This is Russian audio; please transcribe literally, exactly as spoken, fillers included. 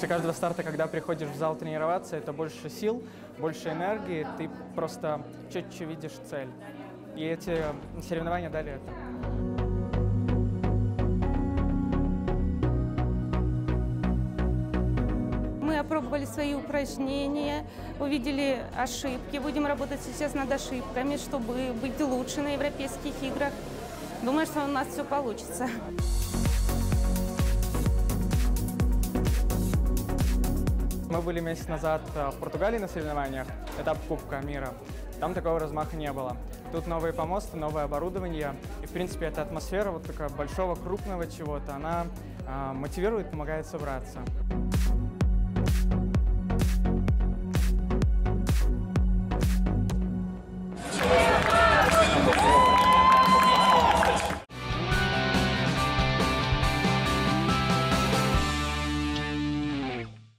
После каждого старта, когда приходишь в зал тренироваться, это больше сил, больше энергии, ты просто четче видишь цель. И эти соревнования дали это. Мы опробовали свои упражнения, увидели ошибки. Будем работать сейчас над ошибками, чтобы быть лучше на европейских играх. Думаю, что у нас все получится. Мы были месяц назад в Португалии на соревнованиях, этап Кубка мира. Там такого размаха не было. Тут новые помосты, новое оборудование. И, в принципе, эта атмосфера вот такая большого, крупного чего-то, она э, мотивирует, помогает собраться.